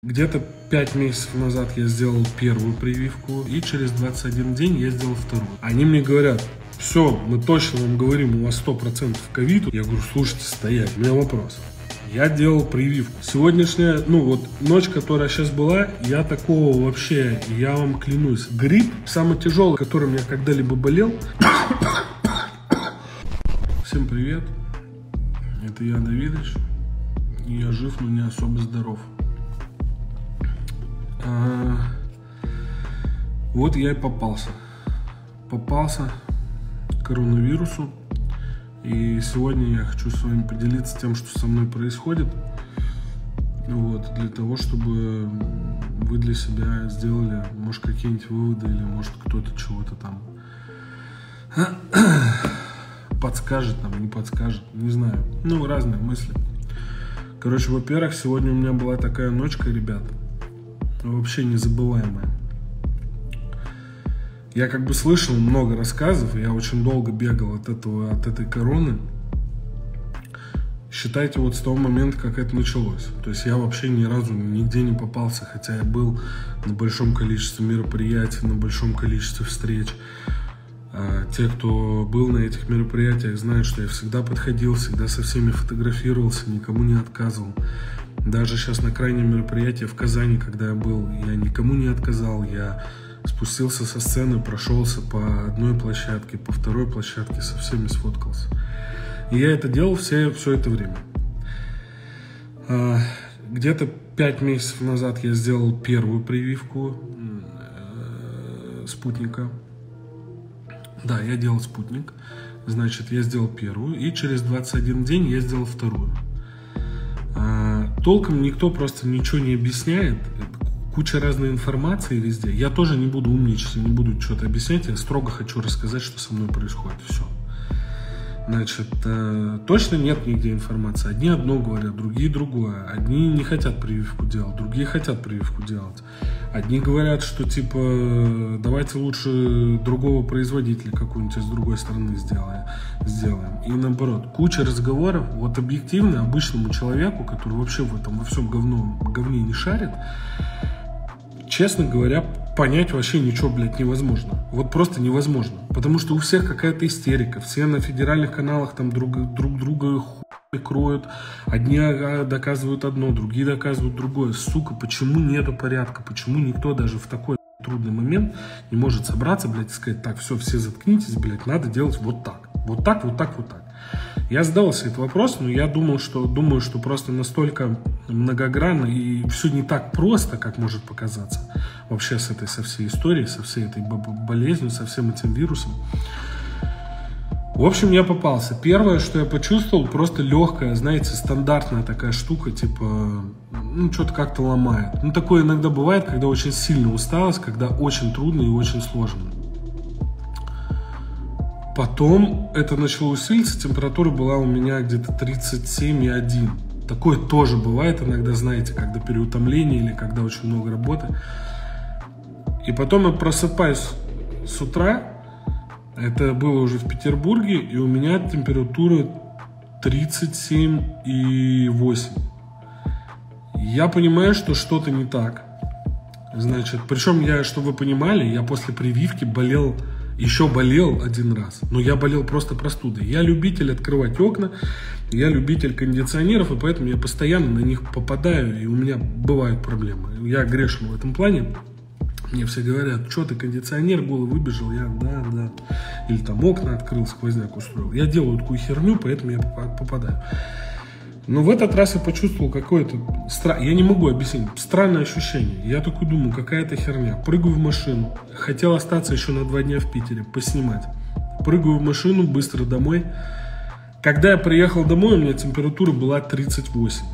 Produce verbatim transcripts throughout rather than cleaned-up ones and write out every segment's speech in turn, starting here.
Где-то пять месяцев назад я сделал первую прививку, и через двадцать один день я сделал вторую. Они мне говорят: все, мы точно вам говорим, у вас сто процентов ковид. Я говорю: слушайте, стоять, у меня вопрос. Я делал прививку. Сегодняшняя, ну вот, ночь, которая сейчас была, я такого вообще, я вам клянусь, грипп, самый тяжелый, которым я когда-либо болел. Всем привет, это я, Давидыч, и я жив, но не особо здоров. А, вот я и попался. Попался к коронавирусу. И сегодня я хочу с вами поделиться тем, что со мной происходит. Вот, для того, чтобы вы для себя сделали, может, какие-нибудь выводы, или может кто-то чего-то там подскажет, там, не подскажет, не знаю. Ну, разные мысли. Короче, во-первых, сегодня у меня была такая ночка, ребят, вообще незабываемая. Я как бы слышал много рассказов, я очень долго бегал от этого, от этой короны. Считайте, вот с того момента, как это началось. То есть я вообще ни разу нигде не попался, хотя я был на большом количестве мероприятий, на большом количестве встреч. Те, кто был на этих мероприятиях, знают, что я всегда подходил, всегда со всеми фотографировался, никому не отказывал. Даже сейчас на крайнем мероприятии в Казани, когда я был, я никому не отказал, я спустился со сцены, прошелся по одной площадке, по второй площадке, со всеми сфоткался. И я это делал все, все это время. Где-то пять месяцев назад я сделал первую прививку спутника. Да, я делал спутник. Значит, я сделал первую, и через двадцать один день я сделал вторую. Толком никто просто ничего не объясняет. Куча разной информации везде. Я тоже не буду умничать, не буду что-то объяснять. Я строго хочу рассказать, что со мной происходит. Все. Значит, э, точно нет нигде информации. Одни одно говорят, другие другое. Одни не хотят прививку делать, другие хотят прививку делать. Одни говорят, что типа давайте лучше другого производителя какую-нибудь с другой стороны сделаем. сделаем. И наоборот, куча разговоров. Вот объективно обычному человеку, который вообще в этом во всем говно, говне не шарит, честно говоря, понять вообще ничего, блядь, невозможно. Вот просто невозможно. Потому что у всех какая-то истерика. Все на федеральных каналах там друг, друг друга хуй кроют. Одни доказывают одно, другие доказывают другое. Сука, почему нету порядка? Почему никто даже в такой трудный момент не может собраться, блядь, и сказать: так, все, все заткнитесь, блядь, надо делать вот так. Вот так, вот так, вот так. Я задавался этот вопрос, но я думал, что, думаю, что просто настолько многогранно и все не так просто, как может показаться вообще с этой, со всей историей, со всей этой болезнью, со всем этим вирусом. В общем, я попался. Первое, что я почувствовал, просто легкая, знаете, стандартная такая штука, типа, ну, что-то как-то ломает. Ну, такое иногда бывает, когда очень сильно усталость, когда очень трудно и очень сложно. Потом это начало усилиться, температура была у меня где-то тридцать семь и один. Такое тоже бывает иногда, знаете, когда переутомление или когда очень много работы. И потом я просыпаюсь с утра, это было уже в Петербурге, и у меня температура тридцать семь и восемь. Я понимаю, что что-то не так. Значит, причем я, чтобы вы понимали, я после прививки болел... Еще болел один раз, но я болел просто простудой. Я любитель открывать окна, я любитель кондиционеров, и поэтому я постоянно на них попадаю, и у меня бывают проблемы. Я грешен в этом плане. Мне все говорят: что ты, кондиционер голый выбежал? Я, да, да. Или там окна открыл, сквозняк устроил. Я делаю такую херню, поэтому я попадаю. Но в этот раз я почувствовал какое-то... Стра... Я не могу объяснить. Странное ощущение. Я такой думаю, какая-то херня. Прыгаю в машину. Хотел остаться еще на два дня в Питере, поснимать. Прыгаю в машину, быстро домой. Когда я приехал домой, у меня температура была тридцать восемь.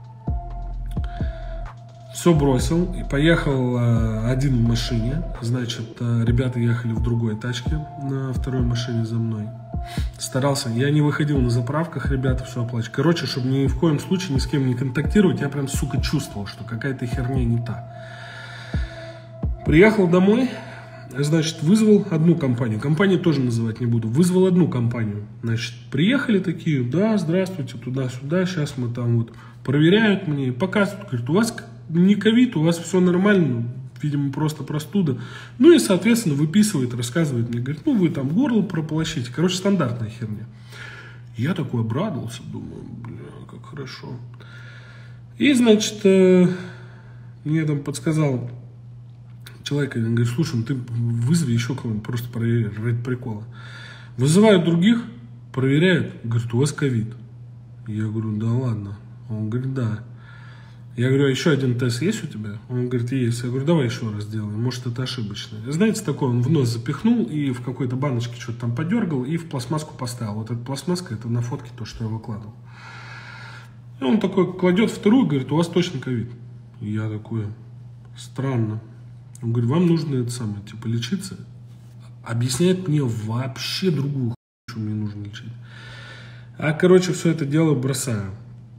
Все бросил и поехал э, один в машине. Значит, э, ребята ехали в другой тачке на второй машине за мной. Старался, я не выходил на заправках, ребята все оплачивали. Короче, чтобы ни в коем случае ни с кем не контактировать, я прям, сука, чувствовал, что какая-то херня не та. Приехал домой, значит, вызвал одну компанию. Компанию тоже называть не буду. Вызвал одну компанию. Значит, приехали такие: да, здравствуйте, туда-сюда, сейчас мы там вот проверяют мне и показывают. Говорят: у вас не ковид, у вас все нормально, видимо, просто простуда. Ну и, соответственно, выписывает, рассказывает мне, говорит, ну вы там горло прополощите. Короче, стандартная херня. Я такой обрадовался, думаю, бля, как хорошо. И, значит, мне там подсказал человек, он говорит, слушай, ну ты вызови еще кого-нибудь, просто проверь, ради прикола. Вызывают других, проверяют, говорит, у вас ковид. Я говорю, да ладно. Он говорит, да. Я говорю, а еще один тест есть у тебя? Он говорит, есть. Я говорю, давай еще раз сделаем, может это ошибочно. Знаете, такой он в нос запихнул и в какой-то баночке что-то там подергал и в пластмасску поставил. Вот эта пластмасска, это на фотке то, что я выкладывал. И он такой кладет вторую, говорит, у вас точно ковид. И я такой, странно. Он говорит, вам нужно это самое, типа, лечиться. Объясняет мне вообще другую хуйню, что мне нужно лечить. А, короче, все это дело бросаю.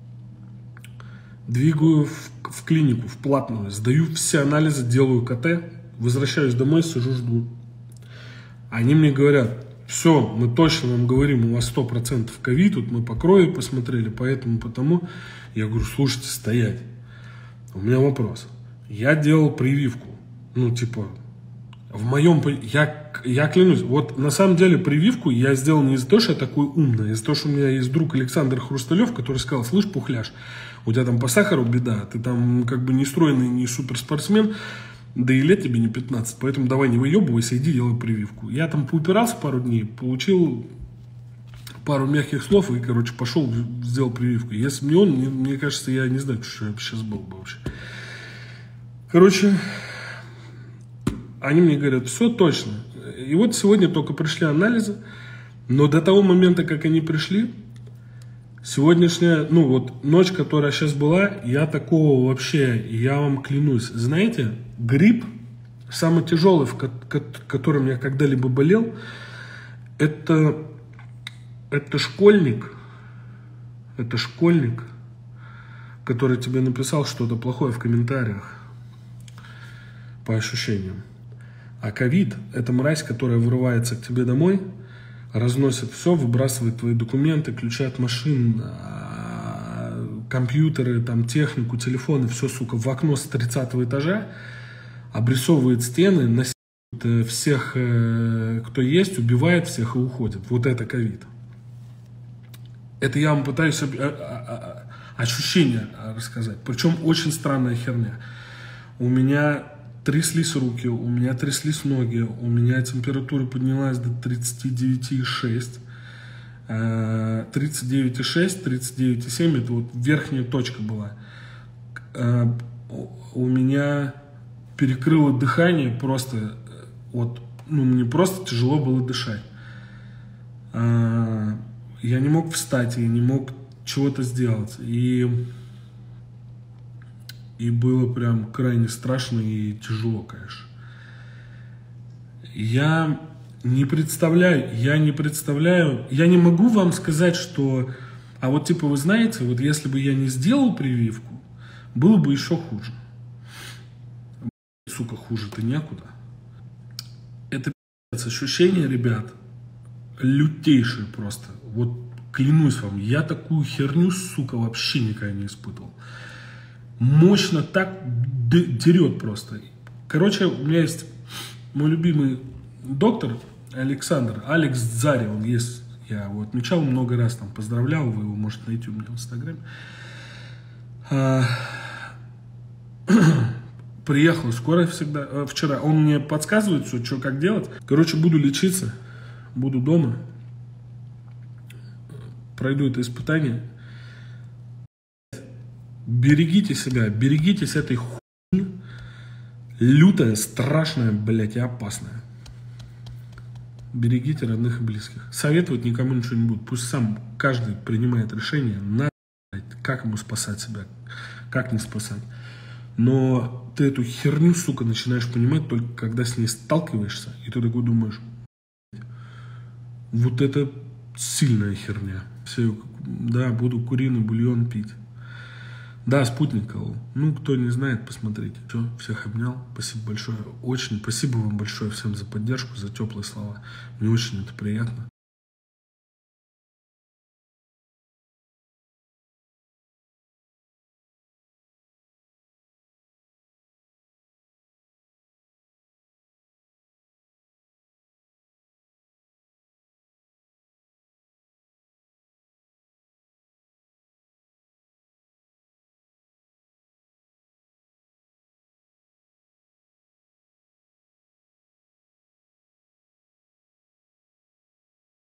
Двигаю в, в клинику, в платную, сдаю все анализы, делаю КТ, возвращаюсь домой, сижу, жду. Они мне говорят, все, мы точно вам говорим, у вас сто процентов ковид, тут мы по крови посмотрели, поэтому, потому. Я говорю, слушайте, стоять. У меня вопрос. Я делал прививку. Ну, типа, в моем... Я, я клянусь, вот на самом деле прививку я сделал не из-за того, что я такой умный, а из-за того, что у меня есть друг Александр Хрусталев, который сказал, слышь, пухляш, у тебя там по сахару беда, ты там как бы не стройный, не суперспортсмен, да и лет тебе не пятнадцать, поэтому давай не выебывайся, иди делай прививку. Я там поупирался пару дней, получил пару мягких слов и, короче, пошел, сделал прививку. Если бы не он, мне, мне кажется, я не знаю, что я сейчас был бы вообще. Короче... Они мне говорят, все точно. И вот сегодня только пришли анализы, но до того момента, как они пришли, сегодняшняя, ну вот ночь, которая сейчас была, я такого вообще, я вам клянусь. Знаете, грипп, самый тяжелый, в которым я когда-либо болел, это, это школьник, это школьник, который тебе написал что-то плохое в комментариях, по ощущениям. А ковид – это мразь, которая вырывается к тебе домой, разносит все, выбрасывает твои документы, ключи от машин, компьютеры, там, технику, телефоны, все, сука, в окно с тридцатого этажа, обрисовывает стены, насилует всех, кто есть, убивает всех и уходит. Вот это ковид. Это я вам пытаюсь ощущение рассказать. Причем очень странная херня. У меня... Тряслись руки, у меня тряслись ноги, у меня температура поднялась до тридцати девяти и шести. тридцать девять и шесть, тридцать девять и семь, это вот верхняя точка была. У меня перекрыло дыхание просто, вот, ну, мне просто тяжело было дышать. Я не мог встать, я не мог чего-то сделать. И... И было прям крайне страшно и тяжело, конечно. Я не представляю, я не представляю, я не могу вам сказать, что... А вот типа вы знаете, вот если бы я не сделал прививку, было бы еще хуже. Сука, хуже-то некуда. Это ощущение, ребят, лютейшее просто. Вот клянусь вам, я такую херню, сука, вообще никогда не испытывал. Мощно так дерет просто. Короче, у меня есть мой любимый доктор Александр, Алекс Дзари, он есть, я его отмечал много раз, там поздравлял, вы его можете найти у меня в Инстаграме. А, приехал скоро всегда, вчера, он мне подсказывает все, что, как делать. Короче, буду лечиться, буду дома, пройду это испытание. Берегите себя, берегитесь этой хуйни. Лютая, страшная, блядь, и опасная. Берегите родных и близких. Советовать никому ничего не буду. Пусть сам каждый принимает решение, на, как ему спасать себя, как не спасать. Но ты эту херню, сука, начинаешь понимать только когда с ней сталкиваешься. И ты такой думаешь, вот это сильная херня. Все, да, буду куриный бульон пить. Да, спутник колол. Ну, кто не знает, посмотрите. Все, всех обнял. Спасибо большое. Очень спасибо вам большое всем за поддержку, за теплые слова. Мне очень это приятно.